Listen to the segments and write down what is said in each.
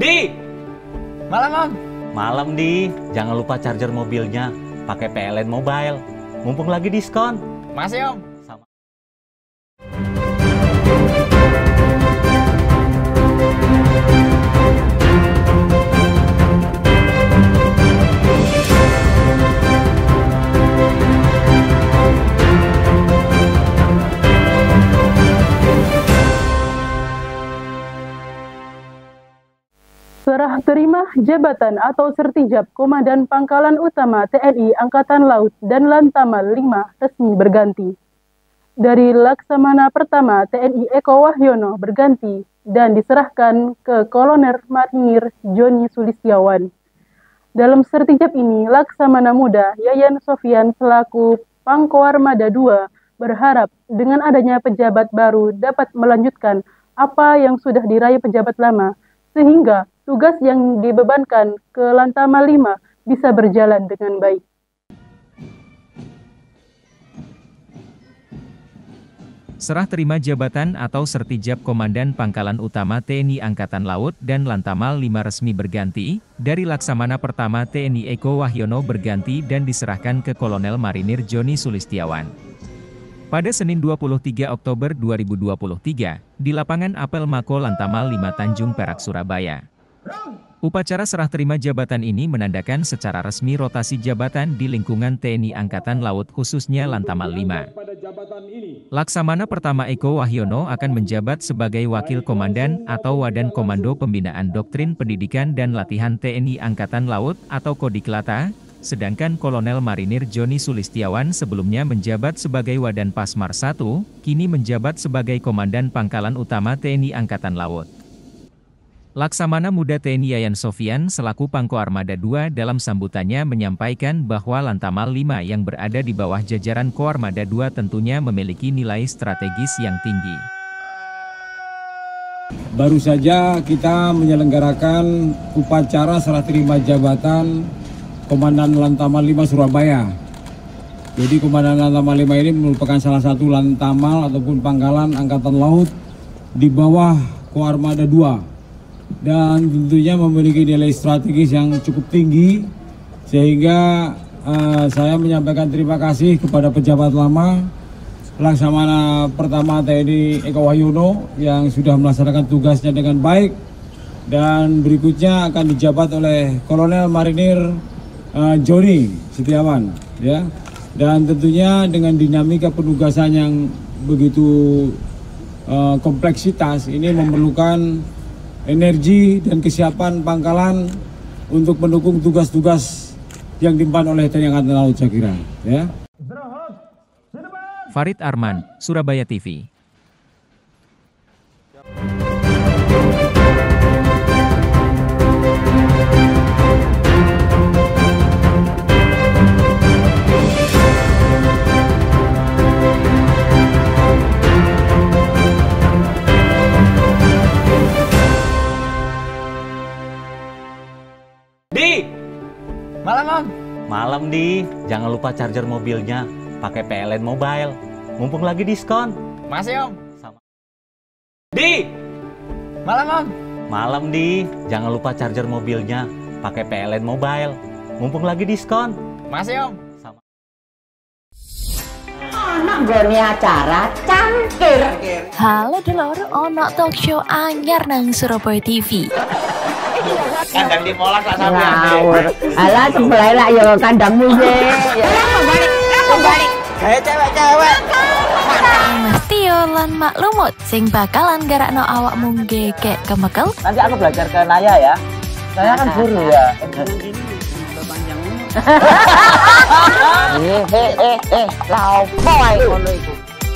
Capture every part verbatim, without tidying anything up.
Di, malam om. Malam di, jangan lupa charger mobilnya pakai P L N Mobile. Mumpung lagi diskon. Masih om. Sama. Serah terima jabatan atau sertijab Komandan Pangkalan Utama T N I Angkatan Laut dan Lantamal lima resmi berganti. Dari Laksamana Pertama T N I Eko Wahyono berganti dan diserahkan ke Kolonel Marinir Joni Sulistiawan. Dalam sertijab ini, Laksamana Muda Yayan Sofian selaku Pangkoarmada dua berharap dengan adanya pejabat baru dapat melanjutkan apa yang sudah diraih pejabat lama, sehingga tugas yang dibebankan ke Lantamal lima bisa berjalan dengan baik. Serah terima jabatan atau sertijab Komandan Pangkalan Utama T N I Angkatan Laut dan Lantamal lima resmi berganti, dari Laksamana Pertama T N I Eko Wahyono berganti dan diserahkan ke Kolonel Marinir Joni Sulistiawan. Pada Senin dua puluh tiga Oktober dua ribu dua puluh tiga, di lapangan Apel Mako Lantamal lima Tanjung Perak, Surabaya. Upacara serah terima jabatan ini menandakan secara resmi rotasi jabatan di lingkungan T N I Angkatan Laut khususnya Lantamal lima. Laksamana Pertama Eko Wahyono akan menjabat sebagai Wakil Komandan atau Wadan Komando Pembinaan Doktrin Pendidikan dan Latihan T N I Angkatan Laut atau Kodiklata, sedangkan Kolonel Marinir Joni Sulistiawan sebelumnya menjabat sebagai Wadan Pasmar satu, kini menjabat sebagai Komandan Pangkalan Utama T N I Angkatan Laut. Laksamana Muda T N I Yayan Sofian selaku Pangkoarmada dua dalam sambutannya menyampaikan bahwa Lantamal lima yang berada di bawah jajaran Koarmada dua tentunya memiliki nilai strategis yang tinggi. Baru saja kita menyelenggarakan upacara serah terima jabatan Komandan Lantamal lima Surabaya. Jadi Komandan Lantamal lima ini merupakan salah satu lantamal ataupun pangkalan Angkatan Laut di bawah Koarmada dua. Dan tentunya memiliki nilai strategis yang cukup tinggi, sehingga uh, saya menyampaikan terima kasih kepada pejabat lama Laksamana Pertama T N I Eko Wahyono yang sudah melaksanakan tugasnya dengan baik, dan berikutnya akan dijabat oleh Kolonel Marinir uh, Joni Setiawan, ya. Dan tentunya dengan dinamika penugasan yang begitu uh, kompleksitas ini memerlukan energi dan kesiapan pangkalan untuk mendukung tugas-tugas yang diemban oleh T N I Angkatan Laut, saya kira, ya. Farid Arman, Surabaya T V. Di, malam om. Malam di, jangan lupa charger mobilnya pakai P L N Mobile. Mumpung lagi diskon. Masih om. Sama. Di, malam om. Malam di, jangan lupa charger mobilnya pakai P L N Mobile. Mumpung lagi diskon. Masih om. Sama. Anak goni acara cangkir. Halo dulur, ono talk show anyar nang Surabaya T V. Kandang di molas lah sampai. Ngawur. Alah sebelah lah ya kandangmu sih. Ya balik, aku balik. Kayak cewek-cewek. Mas Tio lan Mak Lumut sing bakalan garakno awakmu gegek kemekel. Nanti aku belajar ke Naya ya. Naya kan guru ya. Eh eh eh eh, lah opo ae ngono iku.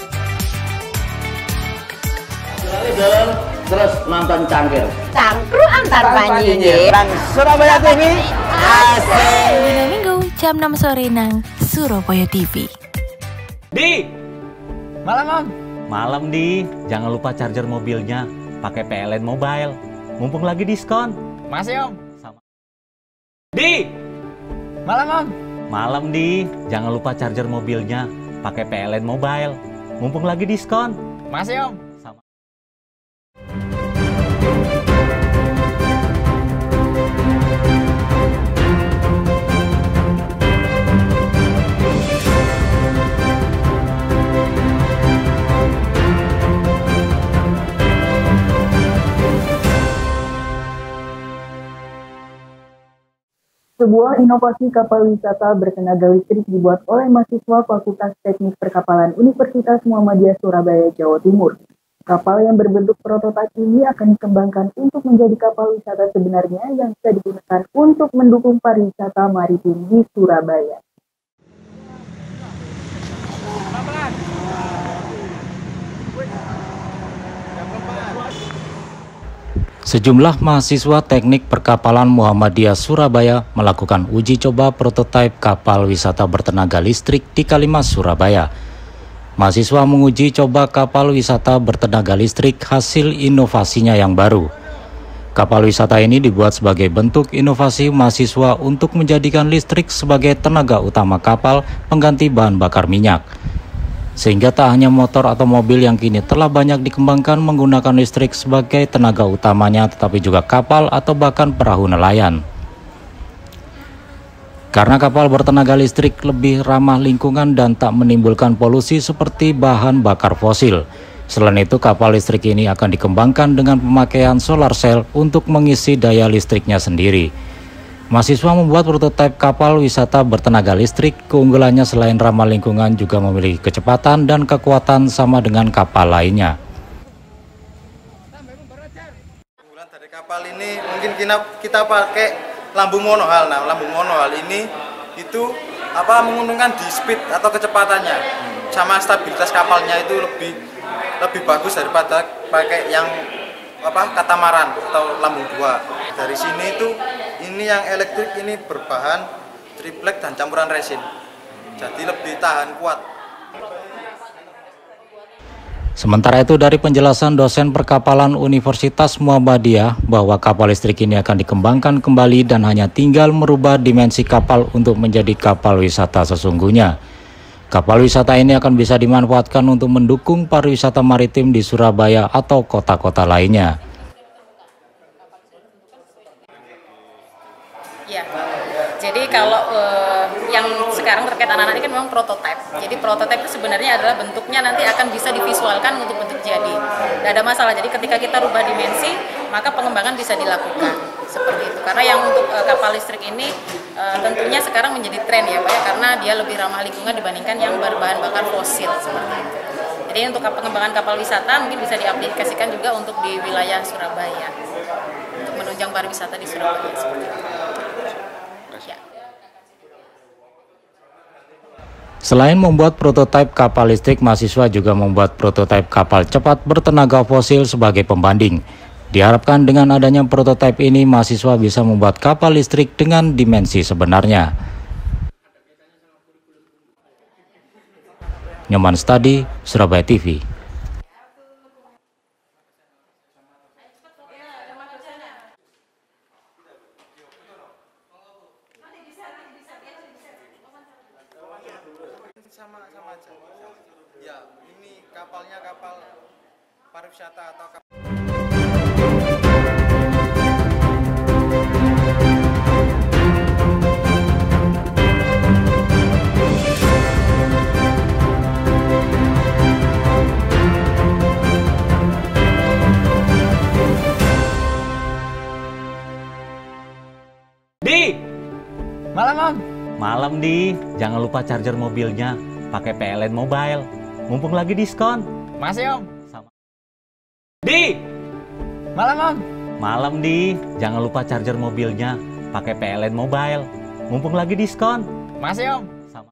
Terus nonton cangkir. Cangkruk antar panji. Nang Surabaya T V. Asik. Dina Minggu jam enam sore nang Surabaya T V. Di, malam om. Malam di, jangan lupa charger mobilnya pakai P L N Mobile. Mumpung lagi diskon. Masih om. Sama. Di, malam om. Malam di, jangan lupa charger mobilnya pakai P L N Mobile. Mumpung lagi diskon. Masih om. Sama. Sebuah inovasi kapal wisata bertenaga listrik dibuat oleh mahasiswa Fakultas Teknik Perkapalan Universitas Muhammadiyah Surabaya, Jawa Timur. Kapal yang berbentuk prototipe ini akan dikembangkan untuk menjadi kapal wisata sebenarnya yang bisa digunakan untuk mendukung pariwisata maritim di Surabaya. Sejumlah mahasiswa Teknik Perkapalan Muhammadiyah Surabaya melakukan uji coba prototipe kapal wisata bertenaga listrik di Kalimas, Surabaya. Mahasiswa menguji coba kapal wisata bertenaga listrik hasil inovasinya yang baru. Kapal wisata ini dibuat sebagai bentuk inovasi mahasiswa untuk menjadikan listrik sebagai tenaga utama kapal pengganti bahan bakar minyak. Sehingga tak hanya motor atau mobil yang kini telah banyak dikembangkan menggunakan listrik sebagai tenaga utamanya, tetapi juga kapal atau bahkan perahu nelayan. Karena kapal bertenaga listrik lebih ramah lingkungan dan tak menimbulkan polusi seperti bahan bakar fosil. Selain itu, kapal listrik ini akan dikembangkan dengan pemakaian solar cell untuk mengisi daya listriknya sendiri. Mahasiswa membuat prototipe kapal wisata bertenaga listrik. Keunggulannya selain ramah lingkungan juga memiliki kecepatan dan kekuatan sama dengan kapal lainnya. Keunggulan dari kapal ini mungkin kita, kita pakai lambung monohal. Nah, lambung monohal ini itu apa menguntungkan di speed atau kecepatannya, sama stabilitas kapalnya itu lebih lebih bagus daripada pakai yang apa katamaran atau lambung dua. Dari sini itu ini yang elektrik ini berbahan triplek dan campuran resin, jadi lebih tahan kuat. Sementara itu, dari penjelasan dosen perkapalan Universitas Muhammadiyah bahwa kapal listrik ini akan dikembangkan kembali dan hanya tinggal merubah dimensi kapal untuk menjadi kapal wisata sesungguhnya. Kapal wisata ini akan bisa dimanfaatkan untuk mendukung pariwisata maritim di Surabaya atau kota-kota lainnya. Ya, jadi kalau uh, yang sekarang terkait anak-anak ini kan memang prototipe. Jadi prototipe itu sebenarnya adalah bentuknya nanti akan bisa divisualkan untuk bentuk jadi. Tidak ada masalah. Jadi ketika kita rubah dimensi, maka pengembangan bisa dilakukan seperti itu. Karena yang untuk uh, kapal listrik ini uh, tentunya sekarang menjadi tren ya, Pak ya, karena dia lebih ramah lingkungan dibandingkan yang berbahan bakar fosil seperti itu. Jadi untuk pengembangan kapal wisata mungkin bisa diaplikasikan juga untuk di wilayah Surabaya untuk menunjang pariwisata di Surabaya seperti itu. Selain membuat prototipe kapal listrik, mahasiswa juga membuat prototipe kapal cepat bertenaga fosil sebagai pembanding. Diharapkan dengan adanya prototipe ini, mahasiswa bisa membuat kapal listrik dengan dimensi sebenarnya. Nyoman Study, Surabaya T V. Sama-sama aja. Ya, ini kapalnya kapal pariwisata atau kapal. Di, malam Om. Malam Di, jangan lupa charger mobilnya pakai P L N Mobile, mumpung lagi diskon. Masih Om. Sama. Di, malam Om. Malam Di, jangan lupa charger mobilnya pakai P L N Mobile, mumpung lagi diskon. Masih Om. Sama.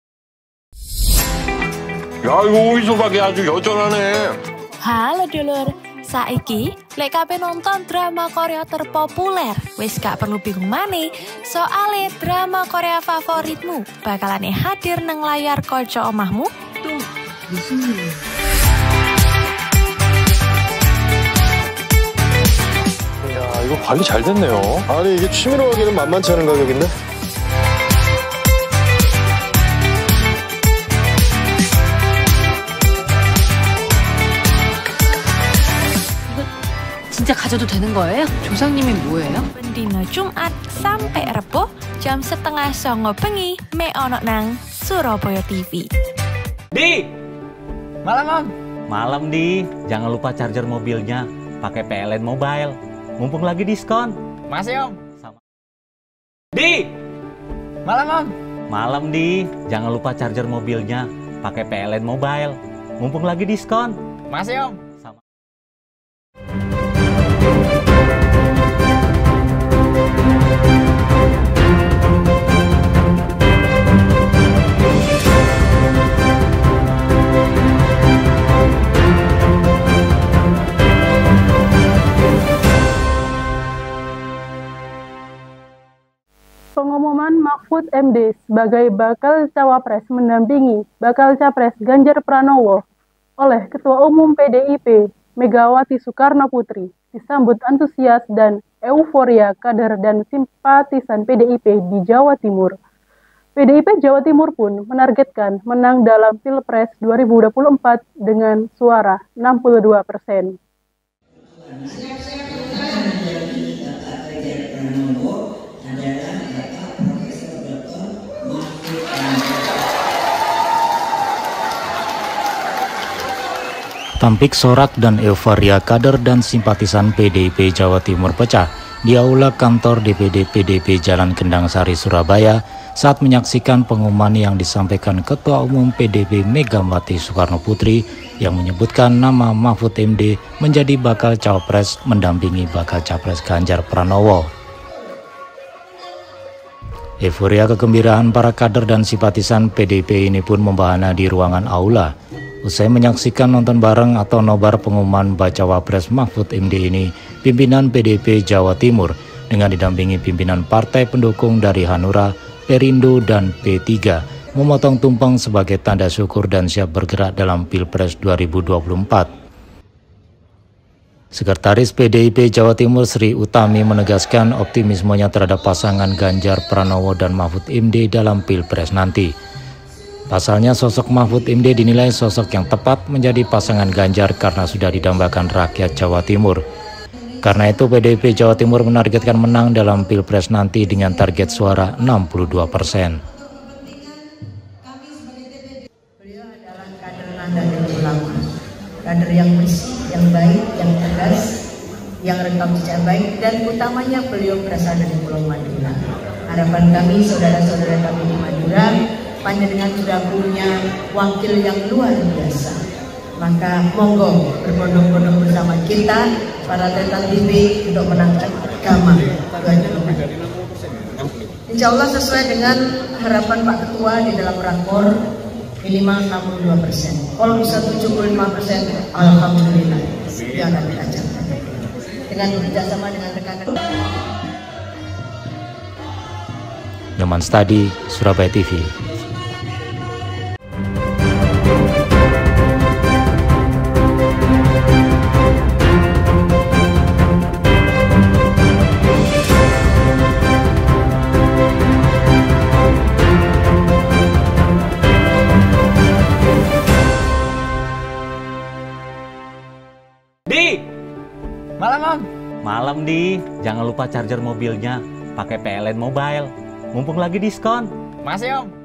야, 이거 오이소박이 아주 여전하네. Halo dulur, saiki lek kabeh nonton drama Korea terpopuler, wis gak perlu bingung maneh, soale drama Korea favoritmu bakalan hadir nang layar kaca omahmu. Tuh, di sini. 야, 이거 관리 잘 됐네요. 아니, 이게 취미로 하기는 만만치 않은 가격인데? 진짜 가져도 되는 거예요? 조상님이 뭐예요? Dino Jumat sampai Rebo jam setengah songo bengi me ono nang Surabaya T V. Di, malam Om. Malam Di, jangan lupa charger mobilnya pakai P L N Mobile, mumpung lagi diskon. Masih Om. Di, malam Om. Malam Di, jangan lupa charger mobilnya pakai P L N Mobile. Mumpung lagi diskon. Makasih Om. Sama. Pengumuman Mahfud M D sebagai bakal cawapres mendampingi bakal capres Ganjar Pranowo oleh Ketua Umum P D I P Megawati Soekarno Putri disambut antusias dan euforia kader dan simpatisan P D I P di Jawa Timur. P D I P Jawa Timur pun menargetkan menang dalam Pilpres dua ribu dua puluh empat dengan suara enam puluh dua persen. Tampik sorak dan euforia kader dan simpatisan P D I P Jawa Timur pecah di aula kantor D P D P D I P Jalan Kendang Sari, Surabaya saat menyaksikan pengumuman yang disampaikan Ketua Umum P D I P Megawati Soekarno Putri yang menyebutkan nama Mahfud M D menjadi bakal cawapres mendampingi bakal capres Ganjar Pranowo. Euforia kegembiraan para kader dan simpatisan P D I P ini pun membahana di ruangan aula. Usai menyaksikan nonton bareng atau nobar pengumuman bacawa pres Mahfud M D ini, pimpinan P D I P Jawa Timur dengan didampingi pimpinan partai pendukung dari Hanura, Perindo, dan P tiga memotong tumpeng sebagai tanda syukur dan siap bergerak dalam Pilpres dua ribu dua puluh empat. Sekretaris P D I P Jawa Timur Sri Utami menegaskan optimismenya terhadap pasangan Ganjar Pranowo dan Mahfud M D dalam Pilpres nanti. Pasalnya sosok Mahfud M D dinilai sosok yang tepat menjadi pasangan Ganjar karena sudah didambakan rakyat Jawa Timur. Karena itu P D I P Jawa Timur menargetkan menang dalam Pilpres nanti dengan target suara enam puluh dua persen. Beliau adalah kader Nahdlatul Ulama, kader yang bersih, yang baik, yang tegas, yang rekam jejak baik, dan utamanya beliau berasal dari Pulau Madura. Harapan kami saudara-saudara kami di Madura, panjenengan sudah punya wakil yang luar biasa. Maka monggo berbondong-bondong bersama kita para tetan D P untuk menangkan agama. Insya Allah sesuai dengan harapan Pak Ketua di dalam rakor minimal enam puluh dua persen. Kalau bisa tujuh puluh lima persen, alhamdulillah. Yang akan kita capai dengan bekerjasama dengan rekan-rekan. Nyoman Stadi, Surabaya T V. Di, malam Om. Malam Di, jangan lupa charger mobilnya pakai P L N Mobile. Mumpung lagi diskon. Makasih Om.